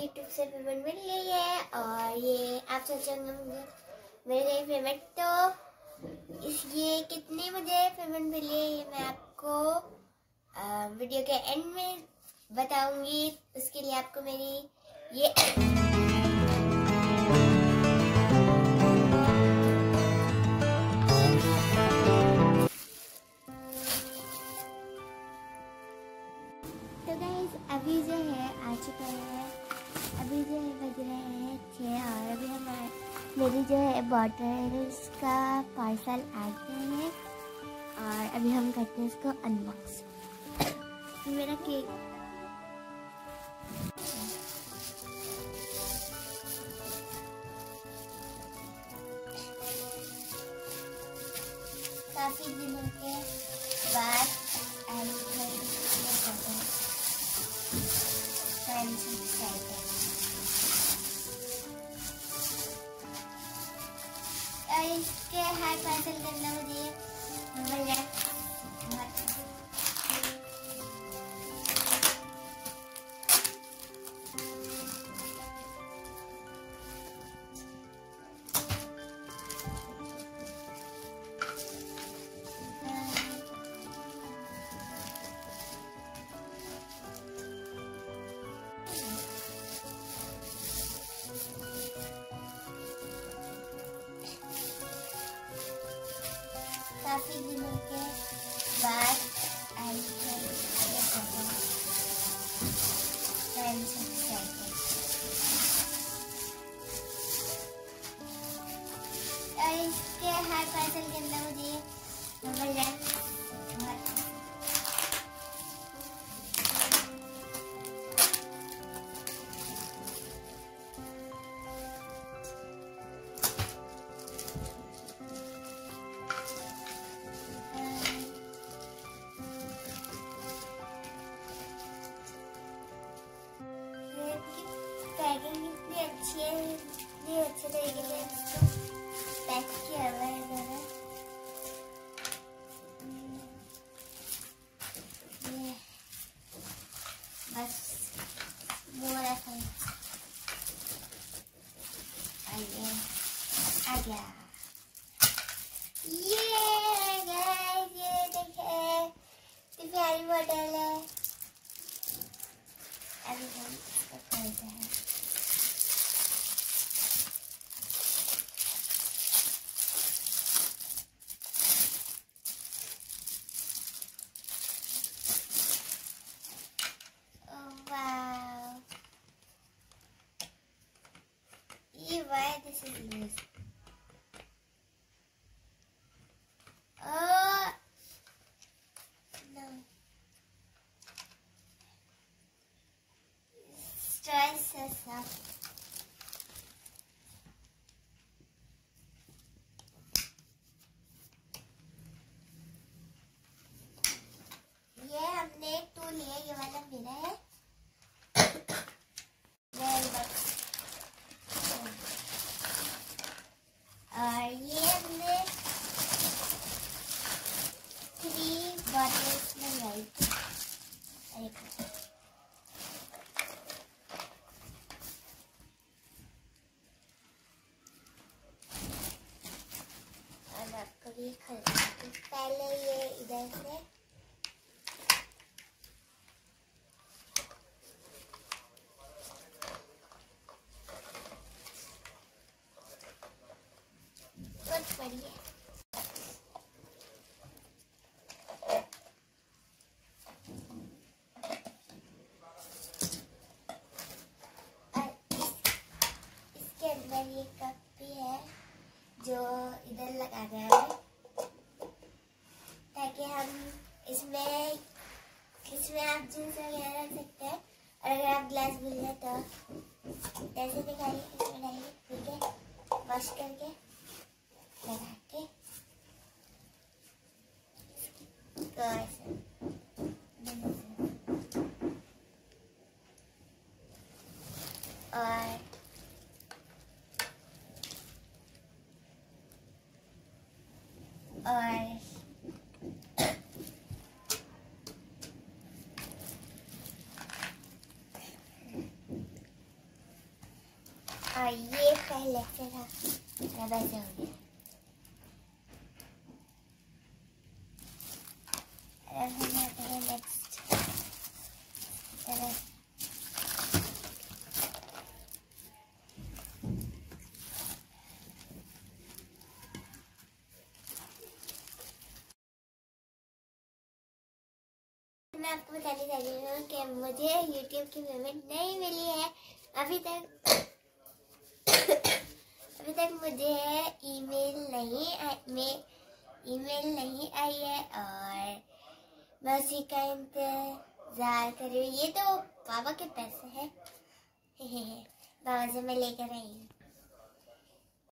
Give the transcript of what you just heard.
YouTube से payment मिल गई है और ये आप सोच रहे होंगे मिल गई पेमेंट, तो ये कितने मुझे पेमेंट मिली है ये मैं आपको वीडियो के एंड में बताऊंगी। उसके लिए आपको मेरी ये तो गाइस अभी जो है आ चुका है, अभी जो है बज रहे हैं 6 और अभी मेरी जो है बॉटल्स का पार्सल आ गया है और अभी हम करते हैं इसको अनबॉक्स। मेरा केक काफी दिनों के बाद इसके हर पार्सल करना मुझे काफी दिनों के बाद आई है इसके हर पार्सल के अंदर मुझे पैकिंग इतनी अच्छी है, इतनी अच्छे तरीके से इसको पैक किया हुआ है मैंने। ये बस मोरा था, आ गया। ये गाइस ये देखिए कितनी प्यारी बॉटल है। अभी हम इसको खोलते हैं। Wow. Why this is loose? Oh no. Stress us up. ये हमने एक टूल लिया, ये वाला मेरा है। और ये हमने 3 बॉटल्स मंगाई थी। और आपको भी पहले ये इधर से बढ़िया इसके अंदर ये कप भी है जो इधर लगाना है ताकि हम इसमें आप जूस वगैरह रख सकते हैं। और अगर आप ग्लास भूल जाए तो ऐसे दिखाइए, इसमें डालिए, ठीक है, वॉश करके लगा के और और ये पहले से था, अब ऐसे हो गया। अब हम आते हैं नेक्स्ट तरफ। मैं आपको बताने जा रही हूँ कि मुझे YouTube की पेमेंट नहीं मिली है अभी तक मुझे ईमेल नहीं आई है और मैं उसी का इंतजार कर रही हूँ। ये तो पापा के पैसे हैं। पापा से मैं लेकर आई हूँ।